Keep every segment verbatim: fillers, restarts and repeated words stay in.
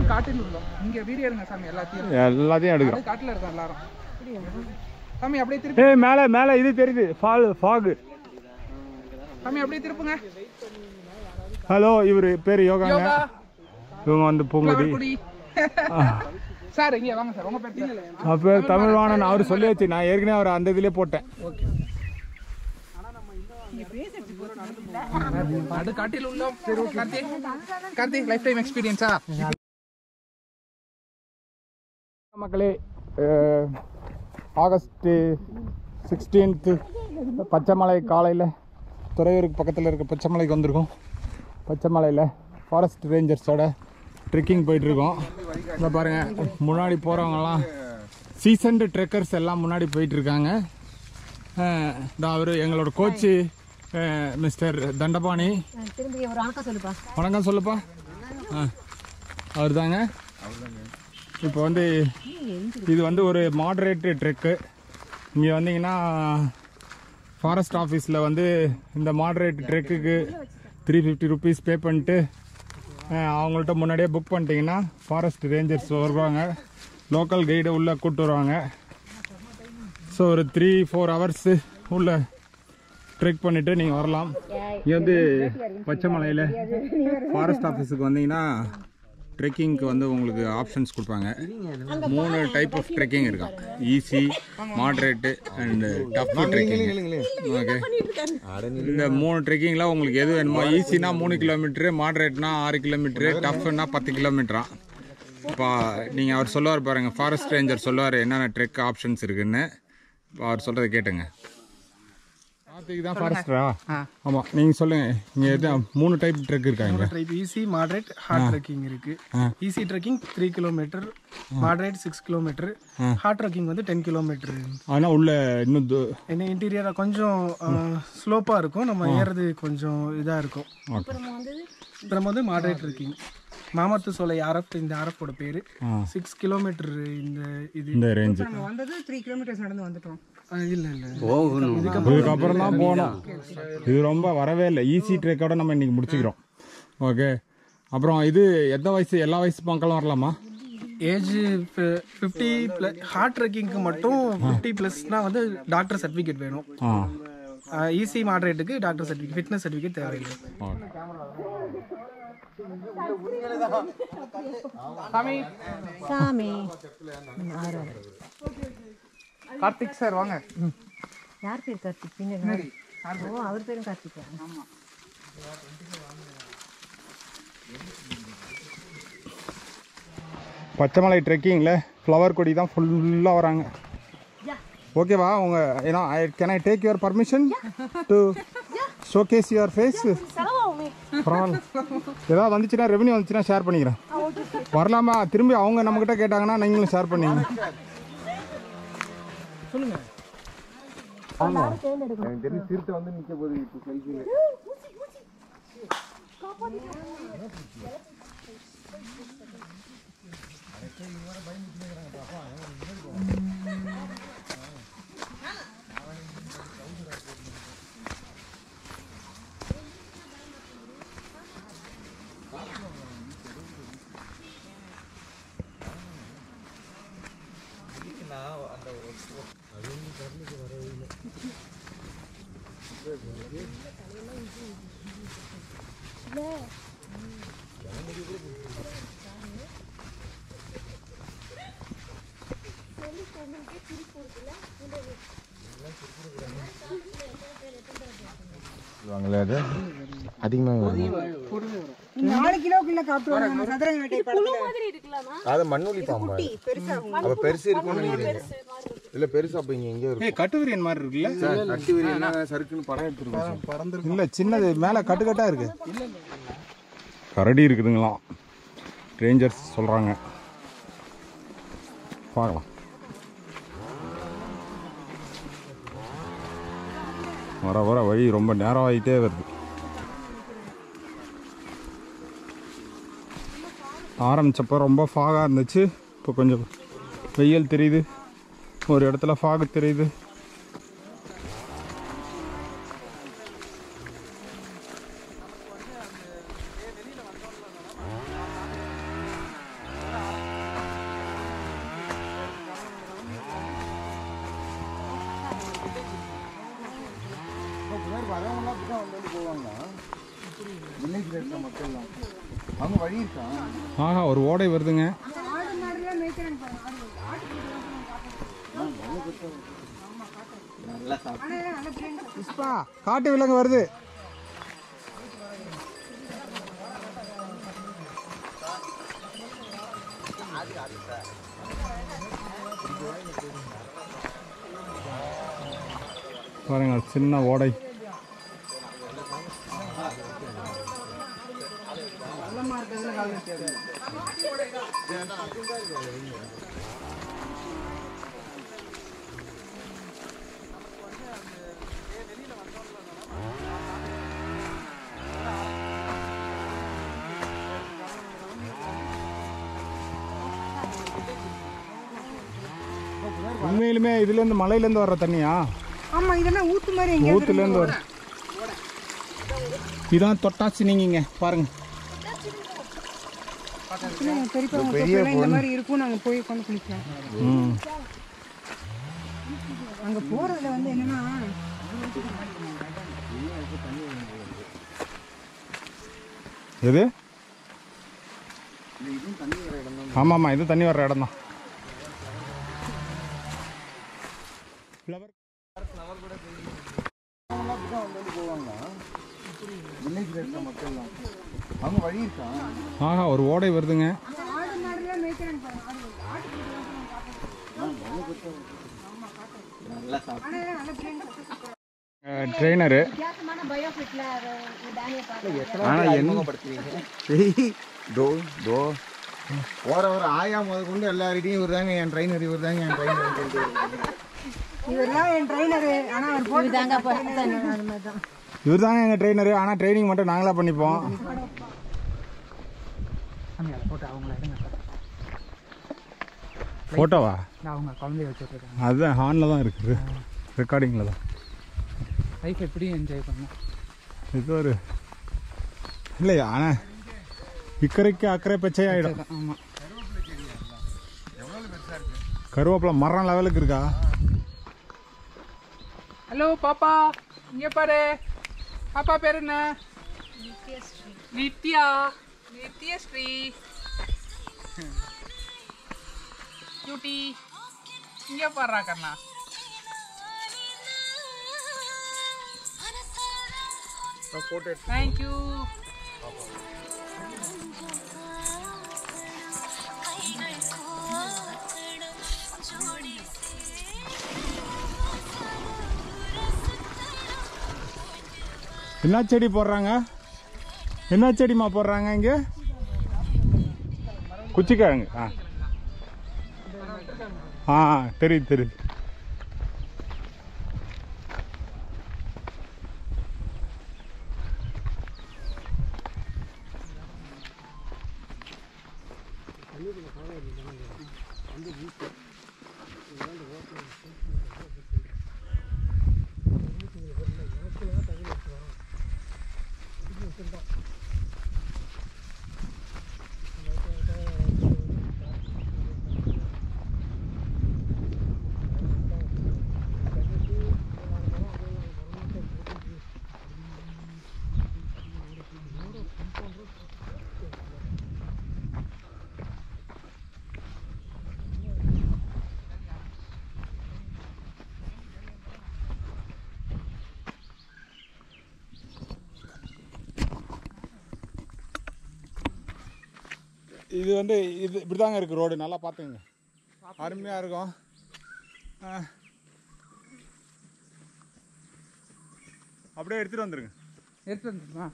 காட்டில் உள்ளோம். இங்க வீடியோ எடுங்க சாமி, எல்லாத்தையும் எல்லாத்தையும் எடுக்கிறோம். காட்டுல இருக்கோம் எல்லாரும். சாமி அப்படியே திருப்பி. ஏய் மேலே மேலே இது தெரியுது, ஃபால் ஃபாகு. சாமி அப்படியே திருப்புங்க. ஹலோ, இவர் பேர் யோகாங்க. இவங்க வந்து பூங்குடி. சார் இங்கே வாங்க சார், உங்க பேர்? அப்போ தமிழ்வாணன் அவர் சொல்லியாச்சு, நான் ஏற்கனவே அவர் அந்த இதுலேயே போட்டேன். ஓகே. அது காட்டில் உள்ளோம். கார்த்தி கார்த்தி லைஃப் டைம் எக்ஸ்பீரியன்ஸா மக்களே? ஆகஸ்ட் சிக்ஸ்டீன்த்து பச்சைமலை காலையில் துறையூருக்கு பக்கத்தில் இருக்க பச்சைமலைக்கு வந்திருக்கோம். பச்சைமலையில் ஃபாரஸ்ட் ரேஞ்சர்ஸோட ட்ரெக்கிங் போயிட்டுருக்கோம். இங்கே பாருங்கள், முன்னாடி போகிறவங்கலாம் சீசன்டு ட்ரெக்கர்ஸ் எல்லாம் முன்னாடி போயிட்டுருக்காங்க. அவர் எங்களோட கோச்சு மிஸ்டர் தண்டபாணி. வணக்கம் சொல்லுப்பா. ஆ அவர் தாங்க. இப்போ வந்து இது வந்து ஒரு மாடரேட்டு ட்ரெக்கு. இங்கே வந்தீங்கன்னா ஃபாரஸ்ட் ஆஃபீஸில் வந்து இந்த மாடரேட் ட்ரெக்குக்கு த்ரீ ஃபிஃப்டி ருபீஸ் பே பண்ணிட்டு அவங்கள்ட்ட முன்னாடியே புக் பண்ணிட்டீங்கன்னா ஃபாரஸ்ட் ரேஞ்சர்ஸ் வருவாங்க, லோக்கல் கைடை உள்ளே கூப்பிட்டு வருவாங்க. ஸோ ஒரு த்ரீ ஃபோர் ஹவர்ஸு உள்ள ட்ரெக் பண்ணிவிட்டு நீங்கள் வரலாம். இங்கே வந்து பச்சைமலையில் ஃபாரஸ்ட் ஆஃபீஸுக்கு வந்தீங்கன்னா ட்ரெக்கிங்க்கு வந்து உங்களுக்கு ஆப்ஷன்ஸ் கொடுப்பாங்க. மூணு டைப் ஆஃப் ட்ரெக்கிங் இருக்கான். Easy, moderate and tough trekking. Okay, இந்த மூணு ட்ரெக்கிங்கில் உங்களுக்கு எது வேணுமோ. ஈஸினா மூணு கிலோமீட்ரு, மாட்ரேட்னா ஆறு கிலோமீட்ரு, டஃப்னா பத்து கிலோமீட்டரா. இப்போ நீங்கள் அவர் சொல்லுவார் பாருங்கள், ஃபாரஸ்ட் ரேஞ்சர் சொல்லுவார் என்னென்ன ட்ரெக் ஆப்ஷன்ஸ் இருக்குதுன்னு. அவர் சொல்கிறத கேட்டுங்க. கார்த்திக் தான் ஃபாரஸ்டரா? ஆமாம், நீங்கள் சொல்லுங்கள். இங்கே எது மூணு டைப் ட்ரெக் இருக்காங்க. Type easy, moderate, hard trekking இருக்கு. Easy trekking three kilometre, moderate six kilometre, hard trekking வந்து டென் கிலோமீட்டர். ஆனால் உள்ள இன்னும் என்ன இன்டீரியராக கொஞ்சம் ஸ்லோப்பாக இருக்கும், நம்ம ஏறது கொஞ்சம் இதாக இருக்கும். அப்புறம் வந்து மாடரேட் ட்ரெக்கிங், மாமத்து சோலை ஆர்எஃப், இந்த ஆர்எஃபோட பேரு. சிக்ஸ் கிலோமீட்டர் இந்த இது இந்த ரேஞ்சு வந்தது. த்ரீ கிலோமீட்டர்ஸ் நடந்து வந்துட்டோம். இல்லை இல்லை இதுக்கப்புறம் தான் போகணும். இது ரொம்ப வரவே இல்லை. ஈஸி ட்ரெக்கோட நம்ம இன்னைக்கு முடிச்சுக்கிறோம். ஓகே, அப்புறம் இது எந்த வயசு, எல்லா வயசு மக்களும் வரலாமா? Age fifty plus. ஹார்ட் ட்ரெக்கிங்க்கு மட்டும் ஃபிஃப்டி ப்ளஸ்னா வந்து டாக்டர் சர்டிஃபிகேட் வேணும். ஈஸி மாடரேட்டுக்கு டாக்டர் சர்டிஃபிகேட், ஃபிட்னஸ் சர்டிஃபிகேட் தேவையில்லை. சாமி சாமி கார்த்திக் சார் வாங்க. யார் பேர் கார்த்திக்? பின்னாடி. ஓ, அவர் பேரும் கார்த்திக். ஆமா. பச்சைமலை ட்ரெக்கிங்கில் ஃப்ளவர் கொடி தான் ஃபுல்லாக வராங்க. ஓகேவா? உங்க ஏன்னா can I take your permission to showcase your face? பரவாயில்ல, ஏதாவது வந்துச்சுன்னா ரெவன்யூ வந்துச்சுன்னா ஷேர் பண்ணிக்கிறேன். வரலாமா? திரும்பி அவங்க நம்மக்கிட்ட கேட்டாங்கன்னா நீங்களும் ஷேர் பண்ணிங்க. சொல்லுங்க. எனக்கு தெரிஞ்சு சிறுத்தை வந்து நிற்க போகுது இப்போ செல்ஃபியில். அது அதிகமாக வரும். நாலு கிலோக்குள்ள காட்டுவாங்க. சதுரங்க வேட்டை படத்துல அது மண்ணுளி பாம்பு. அப்ப பெருசு இருக்கும்னு நினைக்கிறேன். இல்ல பெருசா அப்ப இங்க எங்க இருக்கு? கட்டுவிரியன் மாதிரி இருக்குல்ல? கட்டுவிரியன்னா சறுக்குன்னு படம் எடுத்துருக்கோம். பறந்து இல்லை, சின்னது மேலே கட்டுக்கட்டாக இருக்கு. கரடி இருக்குதுங்களாம், ரேஞ்சர்ஸ் சொல்கிறாங்க. பார்க்கலாம். வர வர வழி ரொம்ப நேரம் ஆகிட்டே வருது. ஆரம்பித்தப்போ ரொம்ப ஃபாகாக இருந்துச்சு, இப்போ கொஞ்சம் வெயில் தெரியுது, ஒரு இடத்துல ஃபாகு தெரியுது. போவாங்க வில்லேஜ்ல இருக்க மக்கள் தான். அவங்க வழி இருக்கா? ஆஹா ஒரு ஓடை வருதுங்க. ஆடு மாடுலாம் மேய்க்கிறாங்க பாருங்க. நல்லா சாப்பிட்டு புஷ்பா காட்டு விலங்கு வருது. பாருங்க சின்ன ஓடை. உண்மையிலுமே இதுல இருந்து மலையில இருந்து வர்ற தண்ணியா? ஆமா இதெல்லாம் ஊத்து மாதிரி எங்க ஊத்துல இருந்து வர. இதான் தொட்டாச்சி நீங்க பாருங்க. பெரியப்பா பெரிய இந்த மாதிரி இருக்கும். நாங்க போய் கொண்டு குளிக்கலாம். ம் அங்க போறதுல வந்து என்னன்னா எது? ஆமாம் ஆமாம் இது தண்ணி வர்ற இடம் தான். வில்லேஜ்ல இருக்க மக்கள் தான். அவங்க வழி இருக்கா? ஆஹா ஒரு ஓடை வருதுங்க. ஆடு மாடுலாம் மேய்க்கிறாங்க பாருங்க. நல்லா சாப்பிட்டு ட்ரெயினரு. வித்தியாசமான பயோஃபிட்ல டேனியை பார்த்து ஆனால் என்ன தோ தோ போற வர ஆயா முத கொண்டு எல்லார்கிட்டையும் இவர் தாங்க என் ட்ரெயினர், இவர் தாங்க என் ட்ரெயினர். இவர்தான் என் ட்ரெயினரு. ஆனா அவர் போட்டு தாங்க தான் இவர் தாங்க எங்கள் ட்ரெயினரு. ஆனால் ட்ரைனிங் மட்டும் நாங்களா பண்ணிப்போம். ஃபோட்டோவா? அவங்க குழந்தைய வச்சுருக்காங்க. அதுதான் ஹார்னில் தான் இருக்குது, ரெக்கார்டிங்கில் தான். லைஃப் எப்படி என்ஜாய் பண்ணோம். இது ஒரு இல்லையா? ஆனால் இக்கரைக்கு அக்கறை பச்சை ஆகிடும். ஆமாம். கருவேப்பிலை மரம் லெவலுக்கு இருக்கா? ஹலோ பாப்பா, இங்கே பாரு. பாப்பா பேர் என்ன? நித்யா. நித்யஸ்ரீ. கியூட்டி. இங்கே பாடுறா கண்ணா. தேங்க்யூ. என்ன செடி போடுறாங்க? என்ன செடிமா போடுறாங்க இங்கே? குச்சிக்கிழங்கு. ஆ ஆ தெரியுது தெரியுது. இது வந்து இது இப்படி தாங்க இருக்குது ரோடு. நல்லா பார்த்துங்க, அருமையாக இருக்கும். அப்படியே எடுத்துகிட்டு வந்துடுங்க. எடுத்து வந்துடுமா?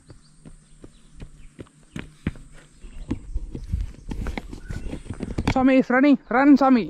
Swami is running. Run, Swami.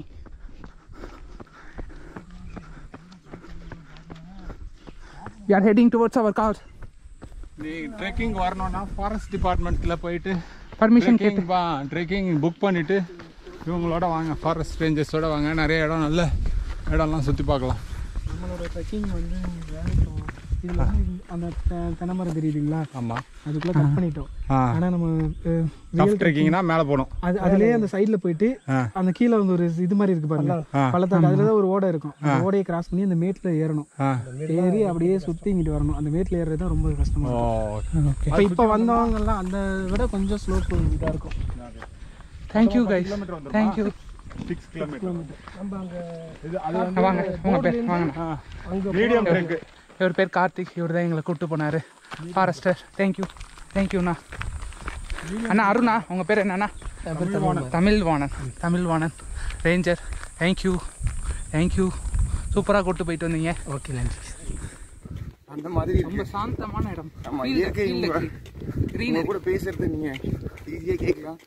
We are heading towards our car. நீ ட்ரெக்கிங் வரணும்னா ஃபாரஸ்ட் டிபார்ட்மெண்ட்டில் போயிட்டு Permission கேட்டு ட்ரெக்கிங் புக் பண்ணிவிட்டு இவங்களோட வாங்க, ஃபாரஸ்ட் ரேஞ்சர்ஸோட வாங்க. நிறைய இடம் நல்ல இடம்லாம் சுற்றி பார்க்கலாம். நம்மளோட ட்ரெக்கிங் வந்து இதில் அந்த தெ- தென்னை மரம் தெரியுதுங்களா? ஆமாம். அதுக்குள்ளே கட் பண்ணிட்டோம். ஆ ஆனால் நம்ம டஃப் ட்ரெக்கிங்னா மேலே போகணும். அது அதுலேயே அந்த சைடில் போயிட்டு அந்த கீழே வந்து ஒரு இது மாதிரி இருக்கு பாருங்க, பள்ளத்தாக்கு. அதில் தான் ஒரு ஓடை இருக்கும். அந்த ஓடையை கிராஸ் பண்ணி அந்த மேட்டில் ஏறணும். ஏறி அப்படியே சுற்றி இங்கிட்டு வரணும். அந்த மேட்டில் ஏறுறது தான் ரொம்ப கஷ்டமாக இருக்கும். இப்போ இப்போ வந்தவங்கெல்லாம் அந்த விட கொஞ்சம் ஸ்லோப் இதாக இருக்கும். Thank you guys, thank you. Six kilometre நம்ம அங்கே வாங்க உங்கள் பேர் வாங்கண்ணா. Medium trek. இவர் பேர் கார்த்திக். இவர் தான் எங்களை கூப்பிட்டு போனார், ஃபாரஸ்டர். தேங்க்யூ தேங்க்யூண்ணா. அண்ணா அருணா, உங்கள் பேர் என்னண்ணா? Tamilvanan. Tamilvanan ranger. Thank you thank you. சூப்பராக கூப்பிட்டு போயிட்டு வந்தீங்க. ஓகே, நன்றி. அந்த மாதிரி ரொம்ப சாந்தமான இடம். ஆமா, இயற்கை உங்க கூட பேசுறது நீங்க ஈஸியா கேட்கலாம்.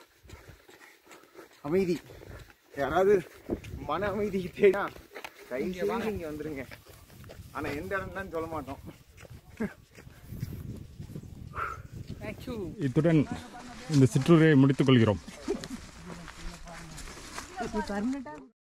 அமைதி, யாராவது மன அமைதி தேடா கைங்க இங்க வந்துருங்க. ஆனா எந்த இடம் தான் சொல்ல மாட்டோம். தேங்க்யூ. இத்துடன் இந்த சிற்றுரையை முடித்துக் கொள்கிறோம்.